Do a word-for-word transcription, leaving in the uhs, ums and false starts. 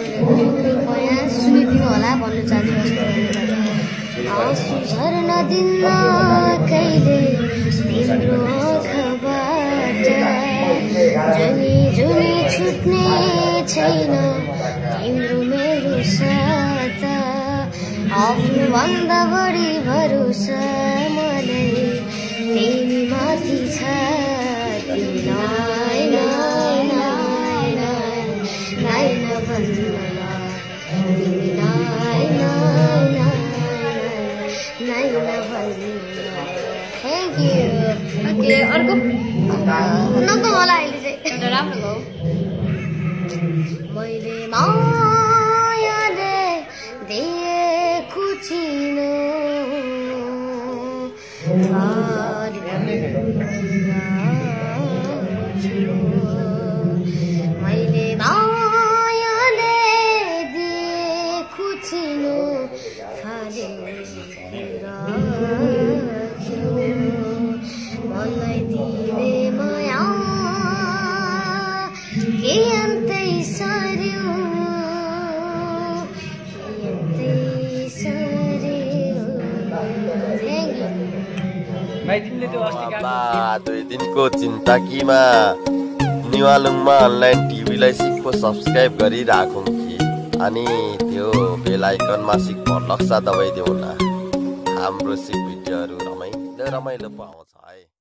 सुनिदिनु होला भन्नु चाहन्छु। आँसु झर्न दिन्न कहिले तिम्रो आँखाबाट, जुनी जुनी छुट्ने छैन तिम्रो मेरो साथ। आफ्नो भन्दा बढी भरोसा मलाई तिमी माथि छ। तिमी नाइ नाइ नाइ नाइ नाइ नभन्नुला, तिमी नाइ नाइ नाइ नाइ नभन्नुला। Thank you. ओके, अर्को नगो मलाई अहिले चाहिँ राम्रो गाऊ। मैले मायाले दिएको चिनो मैले मायाले दिएको चिनो मलाई तिमीले माया के अन्तै सर्यो, के अन्तै सर्यो। दुई दिनको चिन्ता किमा निवालुङमा अनलाइन टिभीलाई सिक्को सब्सक्राइब गरिराखौँ कि, अनि त्यो बेल आइकनमा सिक्को लक्सा दबाइदेऊ न। हाम्रो सिक भिडियोहरू रमाइलो रमाइलो पाउँछ है।